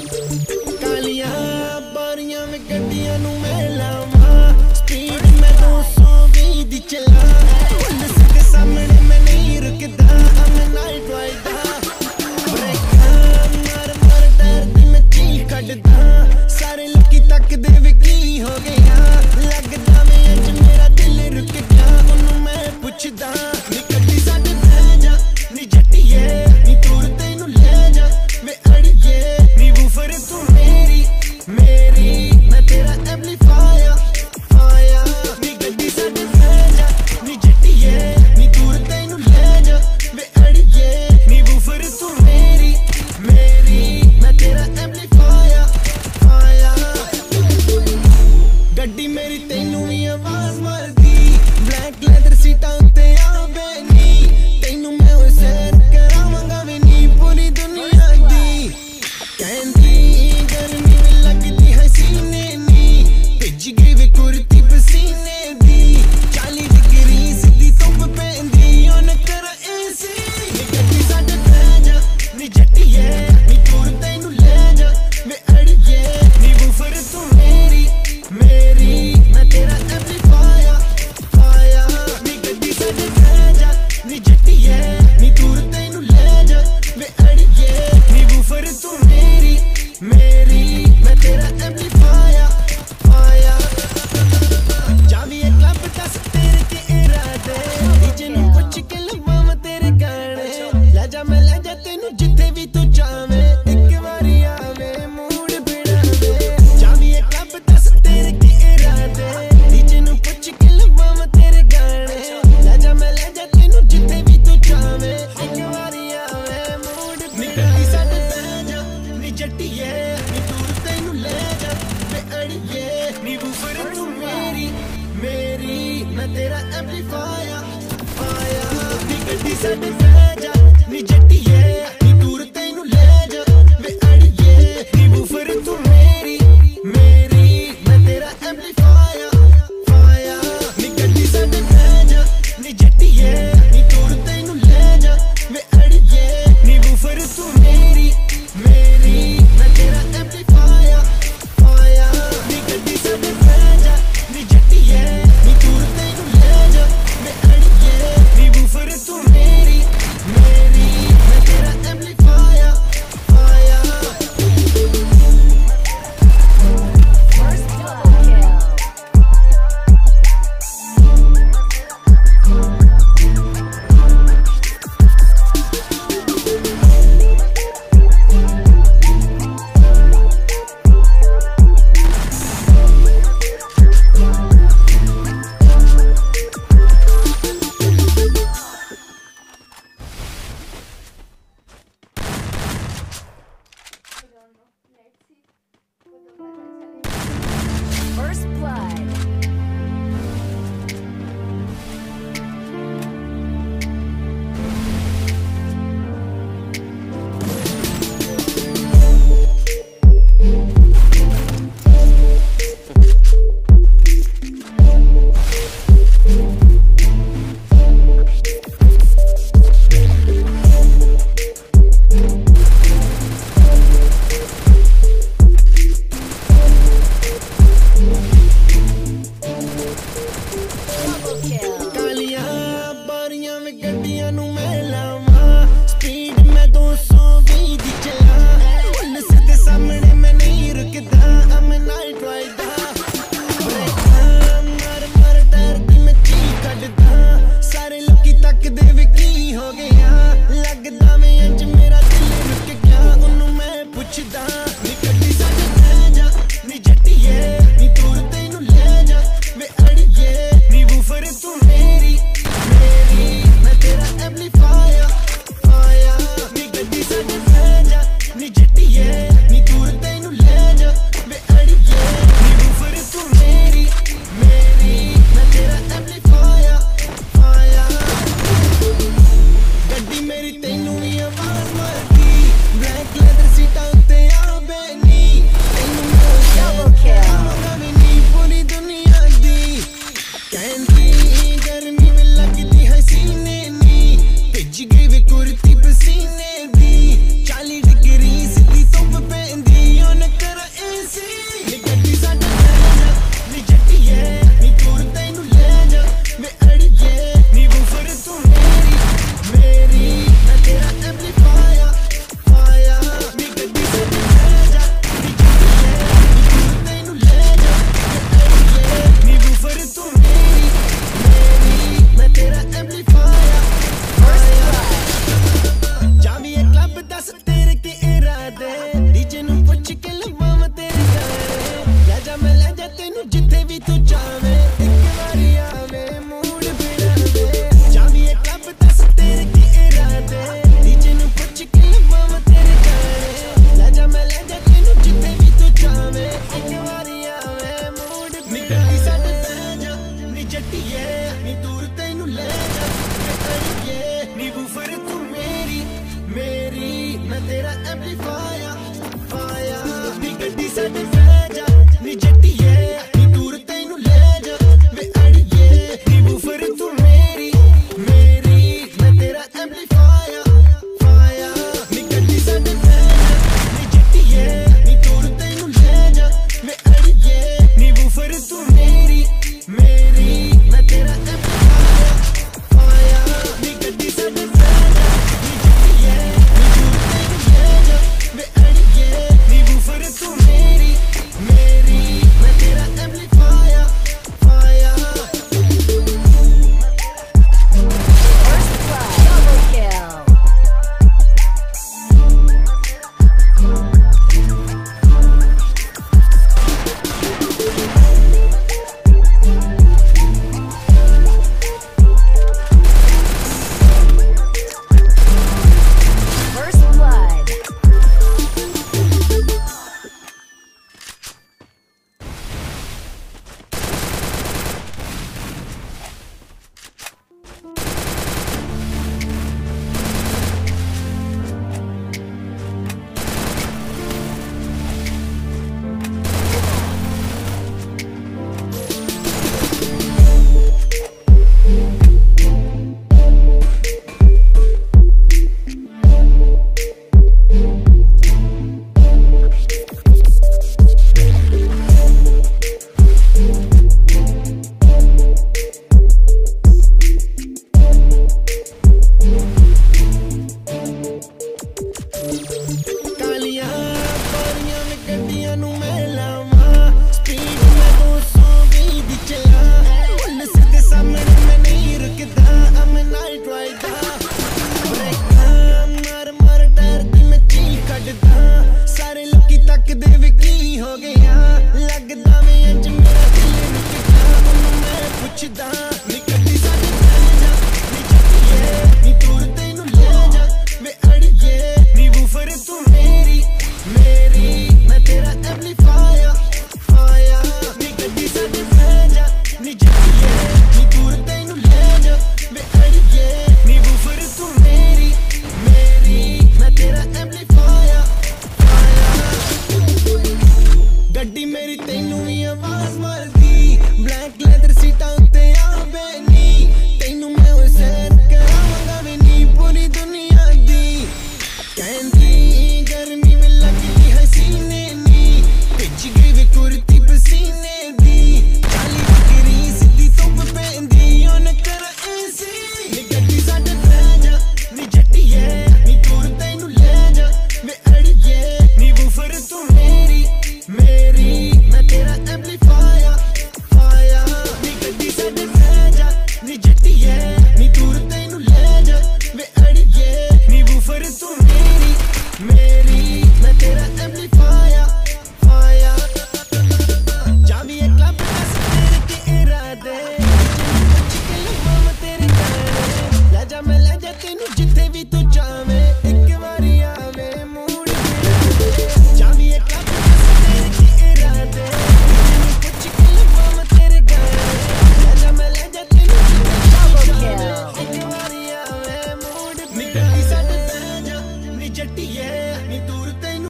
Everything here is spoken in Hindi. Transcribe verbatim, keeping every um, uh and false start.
कालियां बारियां में गड्डियां नू मैं लावां, स्पीड में दो सौ बीस दी चला, पुलिस के सामने मैं नहीं रुकदा, I'm a night rider, ब्रेकां मार मार टायर दी मैं चीख कड्डदा, सारे लोकी तकदे वे की हो गया, लगदा मैं अज मेरा दिल रुक गया, ओनू मैं पुछदा नी कड्डी साडे बह जा नी जट्टिए, नी दूर तैनू ले जा वे अड़िए, नी वूफर तू मेरी मेरी मैं तेरा एम्पलीफायर फायर, नी गड्डी साडे बह जा नी जट्टिए, नी दूर तैनू ले जा वे अड़िए, नी वूफर तू मेरी मेरी मैं तेरा एम्पलीफायर फायर, गड्डी मेरी तैनू भी आवाज मारदी, ब्लैक लेदर सीटां उत्ते आवे नी, तैनू मैं होए सैर करावांगा वे नी पूरी दुनिया दी, कहंदी गर्मी भी लगदी है सीने नी, भिज गई वे कुर्ती पसीने दी, चाली डिग्री सीधी धुप्प पैंदी ओन करा एसी, नी गड्डी साडे बह जा नी जट्टिए, नी दूर तैनू ले जा वे अड़िए, नी वूफर तू मेरी मेरी मैं तेरा एम्पलीफायर फायर, नी गड्डी साडे बह जा नी जट्टिए, नी दूर तैनू ले जा वे अड़िए, नी वूफर तू मेरी मेरी मैं तेरा एम्पलीफायर फायर, जावी एक क्लब दस तेरे के इरादे, डीजे नू पुछ के लवावां तेरे गाने, ले जा मैं ले जा तैनू जिथे भी तू जावे, एक बारी आवे मूड बिड़ावे, जावी एक क्लब दस तेरे के इरादे, डीजे नू पुछ के लवावां तेरे गाने, ले जा मैं ले जा तैनू जिथे भी तू जावे, एक बारी आवे मूड बिड़ावे, साडे बह जा नी जट्टिए, नी दूर तैनू ले जा वे अड़िए, नी वूफर तू मेरी मेरी मैं तेरा एम्पलीफायर फायर, नी गड्डी साडे बह जा नी जट्टिए, नी दूर तैनू ले जा वे अड़िए, नी वूफर तू मेरी मेरी मैं तेरा एम्पलीफायर फायर, नी गड्डी साडे बह जा नी जट्टिए, नी दूर तैनू ले जा वे अड़िए, नी वूफर तू मेरी मेरी मैं तेरा एम्पलीफायर फायर, नी गड्डी साडे बह जा नी जट्टिए, नी दूर तैनू ले जा वे अड़िए, नी वूफर तू मेरी मेरी मैं तेरा amplifier fire. First double kill. First blood. साडे